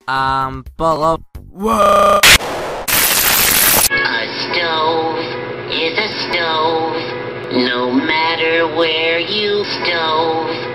Below. Whoa! A stove is a stove, no matter where you stove.